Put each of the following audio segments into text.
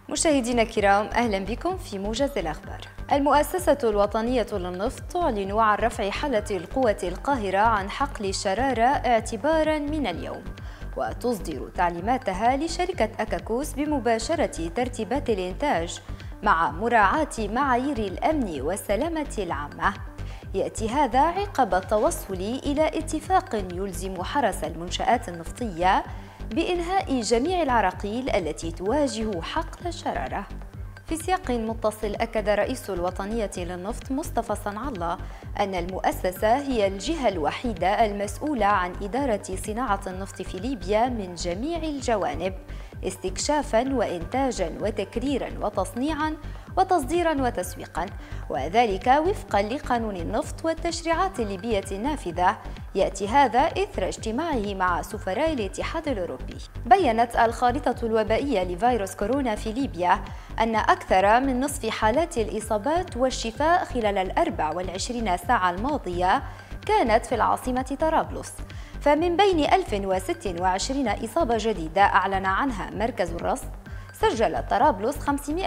مشاهدينا الكرام، أهلا بكم في موجز الأخبار. المؤسسة الوطنية للنفط تعلن عن رفع حالة القوة القاهرة عن حقل الشرارة اعتبارا من اليوم، وتصدر تعليماتها لشركة أكاكوس بمباشرة ترتيبات الإنتاج مع مراعاة معايير الأمن والسلامة العامة. يأتي هذا عقب التوصل إلى اتفاق يلزم حرس المنشآت النفطية بإنهاء جميع العراقيل التي تواجه حقل الشرارة. في سياق متصل، أكد رئيس الوطنية للنفط مصطفى صنع الله أن المؤسسة هي الجهة الوحيدة المسؤولة عن إدارة صناعة النفط في ليبيا من جميع الجوانب، استكشافاً وإنتاجاً وتكريراً وتصنيعاً وتصديراً وتسويقاً، وذلك وفقاً لقانون النفط والتشريعات الليبية النافذة. يأتي هذا إثر اجتماعه مع سفراء الاتحاد الأوروبي. بيّنت الخارطة الوبائية لفيروس كورونا في ليبيا أن أكثر من نصف حالات الإصابات والشفاء خلال 24 ساعة الماضية كانت في العاصمة طرابلس، فمن بين 1026 إصابة جديدة أعلن عنها مركز الرصد، سجلت طرابلس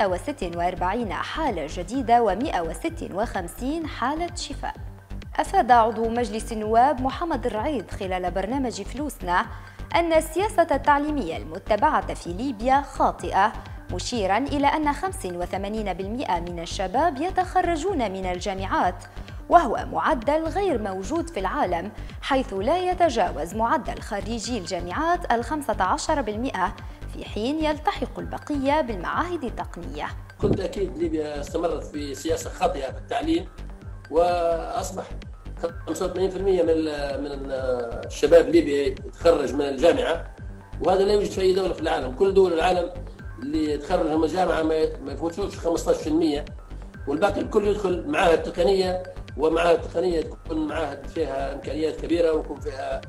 546 حالة جديدة و156 حالة شفاء. أفاد عضو مجلس النواب محمد الرعيد خلال برنامج فلوسنا أن السياسة التعليمية المتبعة في ليبيا خاطئة، مشيراً إلى أن 85% من الشباب يتخرجون من الجامعات، وهو معدل غير موجود في العالم، حيث لا يتجاوز معدل خريجي الجامعات 15%، في حين يلتحق البقية بالمعاهد التقنية. كل أكيد ليبيا استمرت في سياسة خاطئة في التعليم، وأصبح 85% من الشباب ليبيا يتخرج من الجامعة، وهذا لا يوجد في أي دولة في العالم. كل دول العالم اللي يتخرج من الجامعة ما يفوتوش 15%، والباقي الكل يدخل معاهد تقنية، ومعاهد تقنية تكون معاهد فيها إمكانيات كبيرة ويكون فيها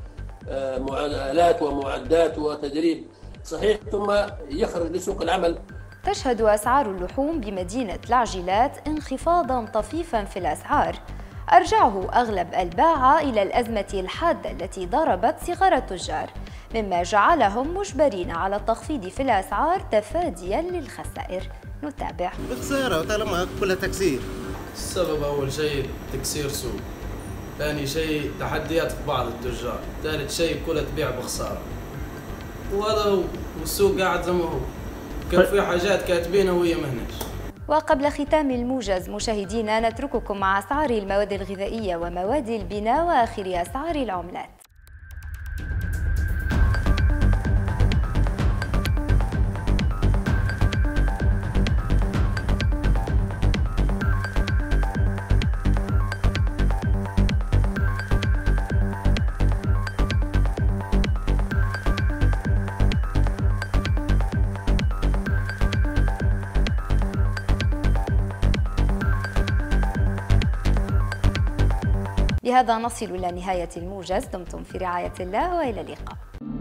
آلات ومعدات وتدريب صحيح، ثم يخرج لسوق العمل. تشهد أسعار اللحوم بمدينة العجلات انخفاضاً طفيفاً في الأسعار، أرجعه أغلب الباعة إلى الأزمة الحادة التي ضربت صغار التجار، مما جعلهم مجبرين على التخفيض في الأسعار تفادياً للخسائر. نتابع. بالسيارة وطالما كلها تكسير. السبب أول شيء تكسير سوق، ثاني شيء تحديات في بعض التجار، ثالث شيء كلها تبيع بخسارة، وهذا هو، والسوق قاعد زي ما هو، كان في حاجات كاتبينها وهي مهنش. وقبل ختام الموجز مشاهدينا، نترككم مع أسعار المواد الغذائية ومواد البناء وآخر أسعار العملات. بهذا نصل إلى نهاية الموجز. دمتم في رعاية الله وإلى اللقاء.